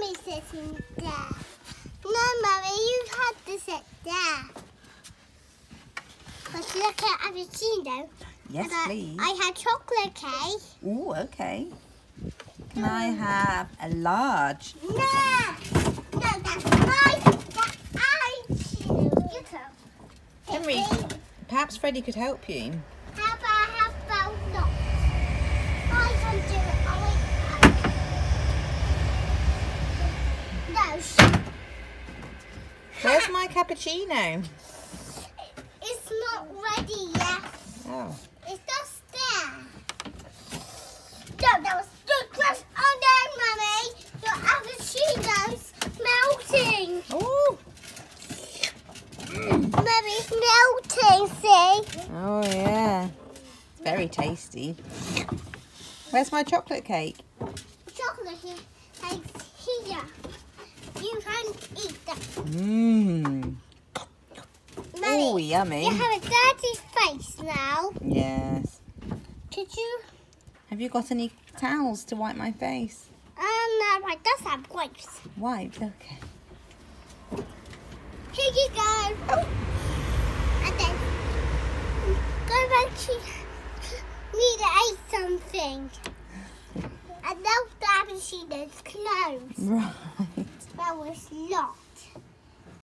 Mummy sitting there. No, Mummy, you have to sit there. Let's look at cappuccino. Yes, please. I had chocolate cake. Ooh, okay. Can I have a large? No, that's mine. You can. Henry, perhaps Freddie could help you. How about not? I can do it. No. Where's my cappuccino? It's not ready yet. Oh. It's just there. No, that was good crush. Oh no, Mummy. Your cappuccino's melting. Oh. Mummy, it's melting, see? Oh, yeah. It's very tasty. Where's my chocolate cake? Chocolate cake's here. You can eat that. Mmm. Mummy, Oh, yummy. you have a dirty face now. Yes. Could you? Have you got any towels to wipe my face? No, I does have wipes. Wipes, okay. Here you go. Oh. And then go back to need to eat something. And now the cappuccino's closed. Right. That was locked.